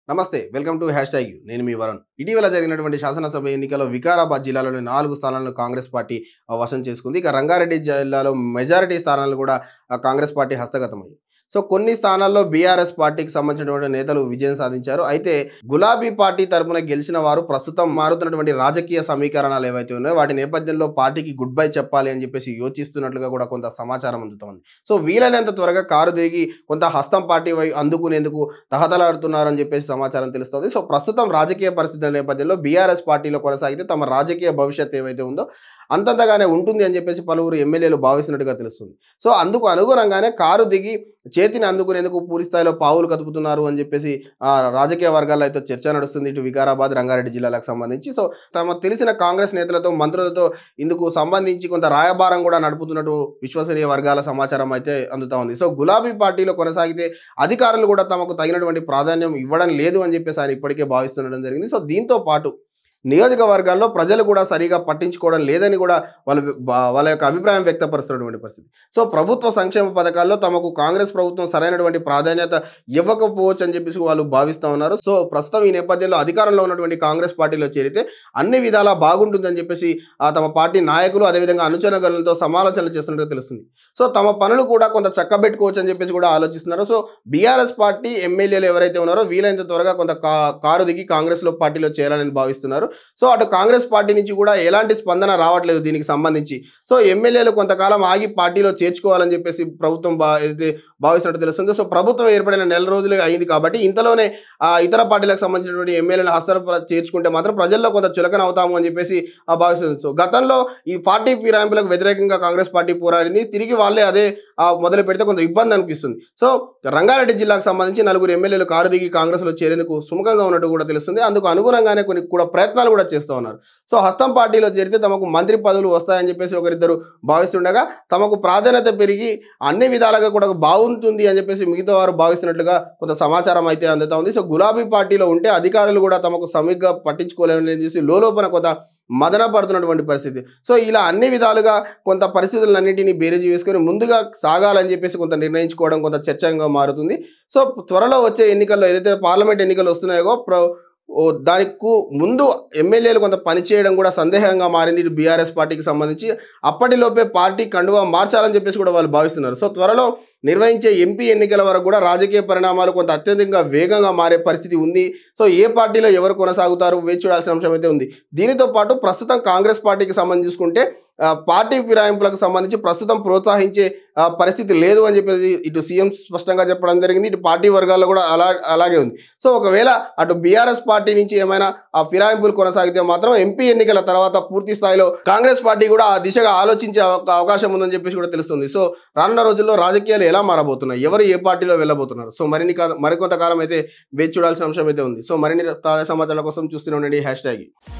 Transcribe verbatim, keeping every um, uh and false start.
నమస్తే. Welcome to hashtag U. నేను మీ వరుణ్. ఇటీవల జరిగినటువంటి శాసనసభ ఎన్నికల్లో వికారాబాద్ జిల్లాలోని నాలుగు స్థానాలను కాంగ్రెస్ పార్టీ ఆహ్, వశం చేసుకుంది. ఇక రంగారెడ్డి జిల్లాలో మెజారిటీ స్థానాలు కూడా ఆహ్, కాంగ్రెస్ పార్టీ హస్తగతమయ్యాయి. సో, కొన్ని స్థానాల్లో బీఆర్ఎస్ పార్టీకి సంబంధించినటువంటి నేతలు విజయం సాధించారు. అయితే గులాబీ పార్టీ తరపున గెలిచిన వారు ప్రస్తుతం మారుతున్నటువంటి రాజకీయ సమీకరణాలు ఏవైతే ఉన్నాయో వాటి నేపథ్యంలో పార్టీకి గుడ్ బై చెప్పాలి అని చెప్పేసి యోచిస్తున్నట్లుగా కూడా కొంత సమాచారం అందుతోంది. సో, వీలైనంత త్వరగా కారు దిగి కొంత హస్తం పార్టీ వై అందుకునేందుకు తహతలాడుతున్నారని చెప్పేసి సమాచారం తెలుస్తోంది. సో, ప్రస్తుతం రాజకీయ పరిస్థితుల నేపథ్యంలో బీఆర్ఎస్ పార్టీలో కొనసాగితే తమ రాజకీయ భవిష్యత్తు ఏవైతే ఉందో అంతంతగానే ఉంటుంది అని చెప్పేసి పలువురు ఎమ్మెల్యేలు భావిస్తున్నట్టుగా తెలుస్తుంది. సో, అందుకు అనుగుణంగానే కారు దిగి చేతిని అందుకునేందుకు పూర్తి స్థాయిలో పావులు కదుపుతున్నారు అని చెప్పేసి ఆహ్, రాజకీయ వర్గాల్లో అయితే చర్చ నడుస్తుంది. ఇటు వికారాబాద్, రంగారెడ్డి జిల్లాలకు సంబంధించి. సో, తమకు తెలిసిన కాంగ్రెస్ నేతలతో, మంత్రులతో ఇందుకు సంబంధించి కొంత రాయబారం కూడా నడుపుతున్నట్టు విశ్వసనీయ వర్గాల సమాచారం అయితే అందుతా ఉంది. సో, గులాబీ పార్టీలో కొనసాగితే అధికారులు కూడా తమకు తగినటువంటి ప్రాధాన్యం ఇవ్వడం లేదు అని చెప్పేసి ఆయన ఇప్పటికే భావిస్తుండడం జరిగింది. సో, దీంతో పాటు నియోజకవర్గాల్లో ప్రజలు కూడా సరిగా పట్టించుకోవడం లేదని కూడా వాళ్ళు బా వాళ్ళ యొక్క అభిప్రాయం వ్యక్తపరుస్తున్నటువంటి పరిస్థితి. సో, ప్రభుత్వ సంక్షేమ పథకాల్లో తమకు కాంగ్రెస్ ప్రభుత్వం సరైనటువంటి ప్రాధాన్యత ఇవ్వకపోవచ్చు అని చెప్పేసి వాళ్ళు భావిస్తా ఉన్నారు. సో, ప్రస్తుతం ఈ నేపథ్యంలో అధికారంలో ఉన్నటువంటి కాంగ్రెస్ పార్టీలో చేరితే అన్ని విధాలా బాగుంటుందని చెప్పేసి ఆహ్, తమ పార్టీ నాయకులు అదేవిధంగా అనుచరగణులతో సమాలోచనలు చేస్తున్నట్టుగా తెలుస్తుంది. సో, తమ పనులు కూడా కొంత చక్కబెట్టుకోవచ్చు అని చెప్పేసి కూడా ఆలోచిస్తున్నారు. సో, బీఆర్ఎస్ పార్టీ ఎమ్మెల్యేలు ఎవరైతే ఉన్నారో వీలైనంత త్వరగా కొంత కా కారు దిగి కాంగ్రెస్‌లో పార్టీలో చేరాలని భావిస్తున్నారు. సో, అటు కాంగ్రెస్ పార్టీ నుంచి కూడా ఎలాంటి స్పందన రావట్లేదు దీనికి సంబంధించి. సో, ఎమ్మెల్యేలు కొంతకాలం ఆగి పార్టీలో చేర్చుకోవాలని చెప్పేసి ప్రభుత్వం బా ఏదైతే భావిస్తున్నట్టు తెలుస్తుంది. సో, ప్రభుత్వం ఏర్పడిన నెల రోజులే అయింది కాబట్టి ఇంతలోనే ఆహ్, ఇతర పార్టీలకు సంబంధించినటువంటి ఎమ్మెల్యేలను హస్తర చేర్చుకుంటే మాత్రం ప్రజల్లో కొంత చులకన అవుతాము అని చెప్పేసి ఆహ్, భావిస్తుంది. సో, గతంలో ఈ పార్టీ ఫిరాయింపులకు వ్యతిరేకంగా కాంగ్రెస్ పార్టీ పోరాడింది. తిరిగి వాళ్ళే అదే ఆహ్, మొదలు పెడితే కొంత ఇబ్బంది అనిపిస్తుంది. సో, రంగారెడ్డి జిల్లాకు సంబంధించి నలుగురు ఎమ్మెల్యేలు కారు దిగి కాంగ్రెస్‌లో చేరేందుకు సుముఖంగా ఉన్నట్టు కూడా తెలుస్తుంది. అందుకు అనుగుణంగానే కొన్ని కూడా ప్రయత్నాలు కూడా చేస్తూ ఉన్నారు. సో, హస్తం పార్టీలో చేరితే తమకు మంత్రి పదవులు వస్తాయని చెప్పేసి ఒకరిద్దరు భావిస్తుండగా తమకు ప్రాధాన్యత పెరిగి అన్ని విధాలుగా కూడా బాగుంటుంది అని చెప్పేసి మిగతా వారు భావిస్తున్నట్లుగా కొంత సమాచారం అయితే అందుతా ఉంది. సో, గులాబీ పార్టీలో ఉంటే అధికారులు కూడా తమకు సరిగ్గా పట్టించుకోలేమని చేసి లోలోపన కొంత మదన పడుతున్నటువంటి పరిస్థితి. సో, ఇలా అన్ని విధాలుగా కొంత పరిస్థితులన్నింటినీ బేరీజు వేసుకొని ముందుగా సాగాలని చెప్పేసి కొంత నిర్ణయించుకోవడం కొంత చర్చగా మారుతుంది. సో, త్వరలో వచ్చే ఎన్నికల్లో ఏదైతే పార్లమెంట్ ఎన్నికలు వస్తున్నాయో ప్ర ఓహ్! దానికు ముందు ఎమ్మెల్యేలు కొంత పనిచేయడం కూడా సందేహంగా మారింది ఇటు బీఆర్ఎస్ పార్టీకి సంబంధించి. అప్పటిలోపే పార్టీ కండువా మార్చాలని చెప్పేసి కూడా వాళ్ళు భావిస్తున్నారు. సో, త్వరలో నిర్వహించే ఎంపీ ఎన్నికల వరకు కూడా రాజకీయ పరిణామాలు కొంత అత్యధికంగా వేగంగా మారే పరిస్థితి ఉంది. సో, ఏ పార్టీలో ఎవరు కొనసాగుతారు వేచి చూడాల్సిన అంశం అయితే ఉంది. దీనితో పాటు ప్రస్తుతం కాంగ్రెస్ పార్టీకి సంబంధించి చూసుకుంటే ఆహ్, పార్టీ ఫిరాయింపులకు సంబంధించి ప్రస్తుతం ప్రోత్సహించే ఆహ్, పరిస్థితి లేదు అని చెప్పేసి ఇటు సీఎం స్పష్టంగా చెప్పడం జరిగింది. ఇటు పార్టీ వర్గాల్లో కూడా అలా అలాగే ఉంది. సో, ఒకవేళ అటు బీఆర్ఎస్ పార్టీ నుంచి ఏమైనా ఆ ఫిరాయింపులు కొనసాగితే మాత్రం ఎంపీ ఎన్నికల తర్వాత పూర్తి స్థాయిలో కాంగ్రెస్ పార్టీ కూడా ఆ దిశగా ఆలోచించే అవకా అవకాశం ఉందని చెప్పేసి కూడా తెలుస్తుంది. సో, రానున్న రోజుల్లో రాజకీయాలు ఎలా మారబోతున్నాయి? ఎవరు ఏ పార్టీలో వెళ్ళబోతున్నారు? సో, మరిన్ని కా మరికొంత కాలం అయితే వేచి చూడాల్సిన అంశం అయితే ఉంది. సో, మరిన్ని తాజా సమాచారాల కోసం చూస్తూనే ఉండండి హ్యాష్ ట్యాగ్.